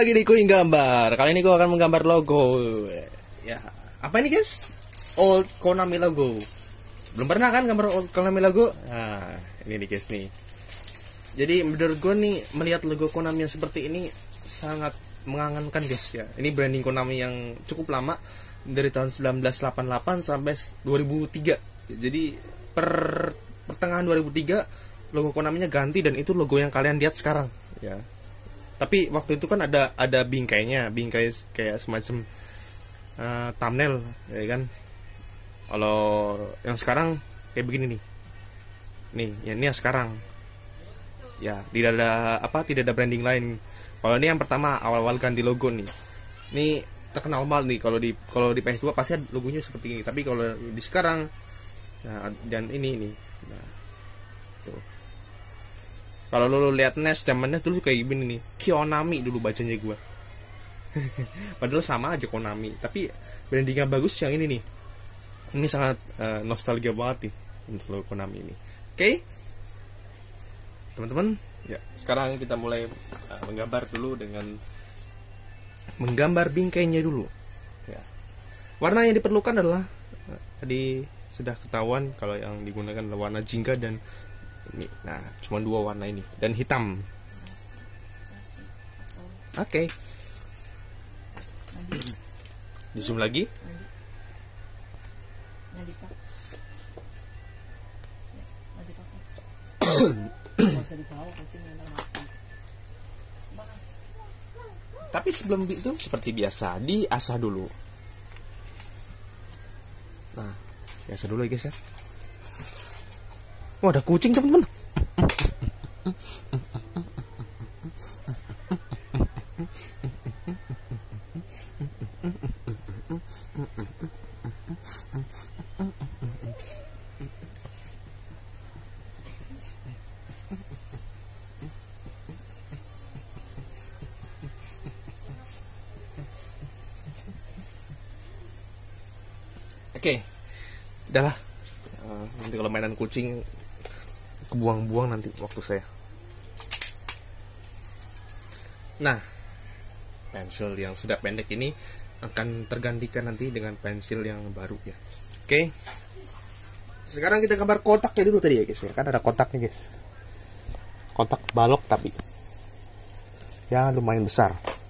lagi di Kuing Gambar. Kali ini gue akan menggambar logo. Ya, apa ini guys? Old Konami logo. Belum pernah kan gambar old Konami logo? Nah, ini nih guys nih. Jadi menurut gue nih, melihat logo Konami yang seperti ini sangat mengangankan guys ya. Ini branding Konami yang cukup lama, dari tahun 1988 sampai 2003. Jadi pertengahan 2003 logo Konaminya ganti, dan itu logo yang kalian lihat sekarang ya. Tapi waktu itu kan ada bingkainya, bingkai kayak semacam thumbnail ya kan. Kalau yang sekarang kayak begini nih. Nih, ini yang sekarang. Ya, tidak ada branding lain. Kalau ini yang pertama awal-awal ganti logo nih. Ini terkenal banget nih, kalau di PS2 pasti logonya seperti ini. Tapi kalau di sekarang, nah, dan ini nih. Nah, tuh. Kalau lo lihat NES zamannya dulu kayak gini nih, Konami dulu bacanya gua. Padahal sama aja Konami, tapi brandingnya bagus yang ini nih. Ini sangat nostalgia banget nih untuk logo Konami ini. Oke, teman-teman, ya sekarang kita mulai menggambar dulu dengan menggambar bingkainya dulu. Ya. Warna yang diperlukan adalah tadi sudah ketahuan kalau yang digunakan adalah warna jingga dan ini. Nah, cuma dua warna ini dan hitam. Oke. Di zoom lagi. Tapi sebelum itu seperti biasa diasah dulu. Nah, biasa dulu ya guys ya. Wah, ada kucing teman-teman. Oke, udahlah. Nanti kalau mainan kucing kebuang-buang nanti waktu saya. Nah, pensil yang sudah pendek ini akan tergantikan nanti dengan pensil yang baru ya. Oke. Sekarang kita gambar kotaknya dulu tadi ya guys ya. Kan ada kotaknya guys. Kotak balok tapi ya lumayan besar.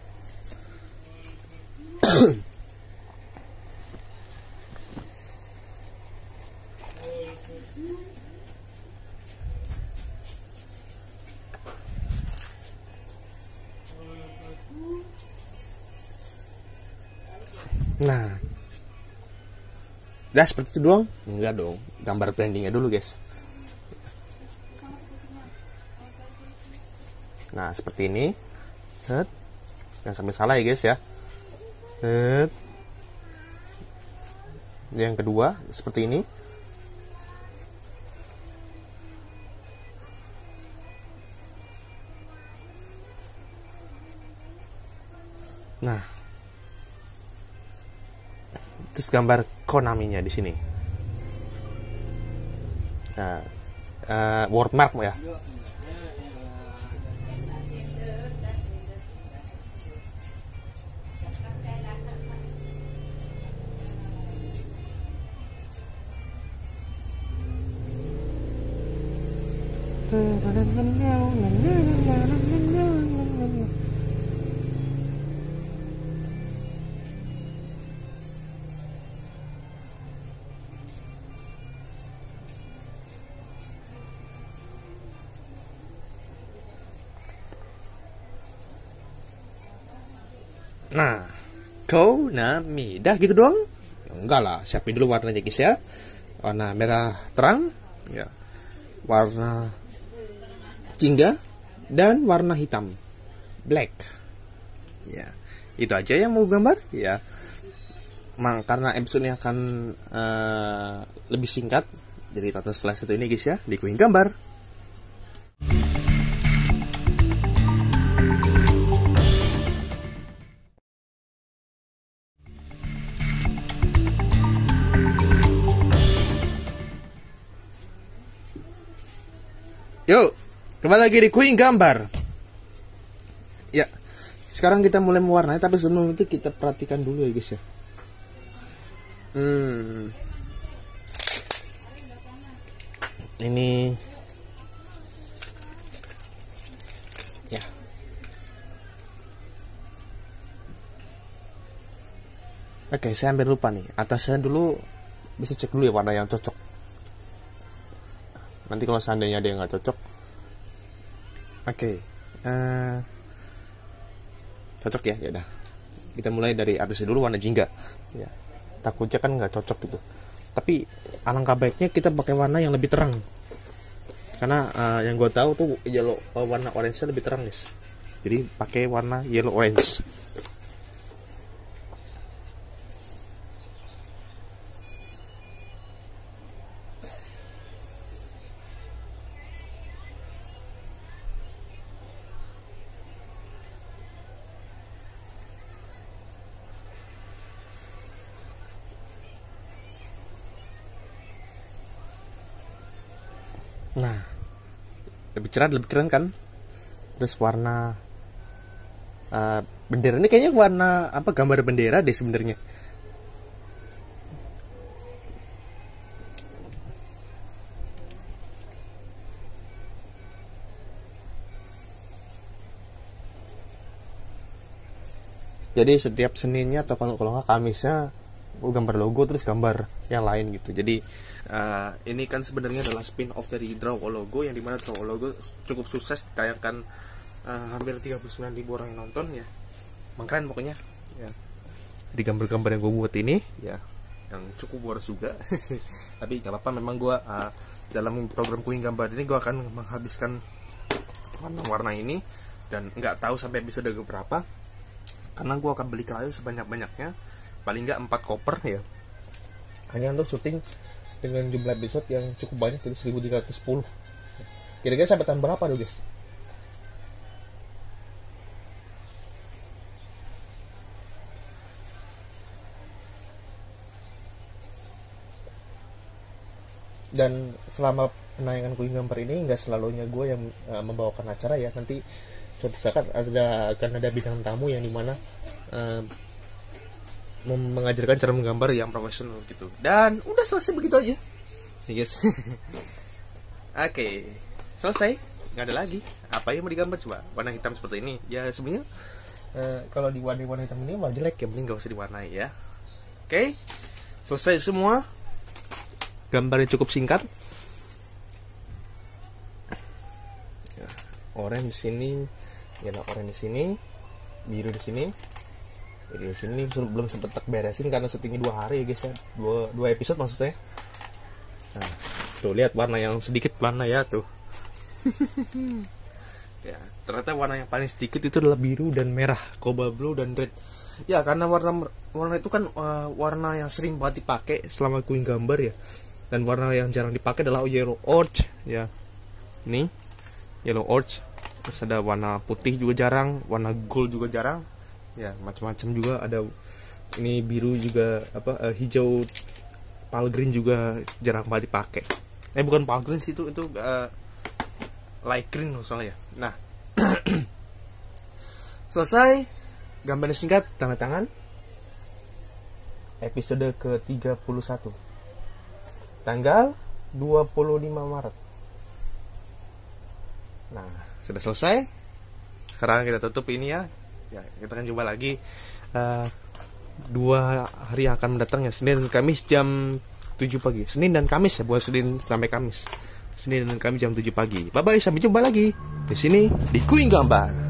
Nah, udah seperti itu doang? Enggak dong, gambar brandingnya dulu guys. Nah, seperti ini. Set. Jangan sampai salah ya guys ya. Set. Yang kedua seperti ini. Nah, terus gambar Konaminya di sini. Nah, wordmark ya. Nah, Konami, dah gitu doang? Enggak lah, siapin dulu warnanya guys ya. Warna merah terang, ya. Warna jingga dan warna hitam, black. Ya, itu aja yang mau gambar ya. Karena episode ini akan lebih singkat, jadi tonton setelah satu ini guys ya di Kuing Gambar. Yuk, kembali lagi di Kuing Gambar. Ya, sekarang kita mulai mewarnai, tapi sebelum itu kita perhatikan dulu ya guys ya. Ini ya. Oke, saya hampir lupa nih. Atasnya dulu bisa cek dulu ya warna yang cocok. Nanti kalau seandainya ada yang nggak cocok, oke, cocok ya, ya udah. Kita mulai dari atasnya dulu warna jingga. Ya, takutnya kan nggak cocok gitu. Tapi alangkah baiknya kita pakai warna yang lebih terang. Karena yang gue tahu tuh yellow, warna orange-nya lebih terang guys. Jadi pakai warna yellow orange. Nah, lebih keren kan? Terus warna bendera ini kayaknya warna apa, gambar bendera deh sebenarnya. Jadi setiap Seninnya atau kalau nggak Kamisnya gambar logo, terus gambar yang lain gitu. Jadi ini kan sebenarnya adalah spin off dari Draw A Logo, yang dimana Draw A Logo cukup sukses, ditayangkan hampir 39.000 orang yang nonton ya. Keren pokoknya ya. Jadi gambar-gambar yang gue buat ini ya, yang cukup boros juga. Tapi gak apa-apa, memang gue dalam program kuing gambar ini gue akan menghabiskan warna-warna ini, dan nggak tahu sampai episode berapa, karena gue akan beli kayu sebanyak-banyaknya, paling nggak 4 koper ya, hanya untuk syuting dengan jumlah episode yang cukup banyak, jadi 1310. Kira-kira sampai tahun berapa tuh guys? Dan selama penayangan kuing gambar ini nggak selalunya gue yang membawakan acara ya. Nanti suatu saat akan ada bintang tamu yang dimana mengajarkan cara menggambar yang profesional gitu. Dan udah selesai begitu aja nih guys. Oke, selesai, nggak ada lagi. Apa yang mau digambar coba? Warna hitam seperti ini ya. Sebenarnya kalau diwarnai warna hitam ini wah jelek ya, mending gak usah diwarnai ya. Oke, selesai semua. Gambarnya cukup singkat. Orange di sini, yellow orange di sini, biru di sini. Jadi di sini belum sempet tak beresin karena syutingnya 2 hari ya guys ya, 2 episode maksudnya. Nah, tuh lihat warna yang sedikit warna ya tuh. Ya, ternyata warna yang paling sedikit itu adalah biru dan merah, cobalt blue dan red. Ya, karena warna itu kan warna yang sering banget dipakai selama kuing gambar ya. Dan warna yang jarang dipakai adalah yellow orange ya. Ini yellow orange. Terus ada warna putih juga jarang, warna gold juga jarang. Ya, macam-macam juga ada. Ini biru juga, hijau pale green juga jarang banget dipakai. Bukan pale green sih, itu light green misalnya ya. Nah, selesai gambarnya singkat, tanda tangan. Episode ke-31 tanggal 25 Maret. Nah, sudah selesai. Sekarang kita tutup ini ya. Ya, kita akan coba lagi 2 hari yang akan mendatang ya, Senin dan Kamis jam 7 pagi. Senin dan Kamis ya, bukan Senin sampai Kamis. Senin dan Kamis jam 7 pagi. Bye bye, sampai jumpa lagi di sini di Kuing Gambar.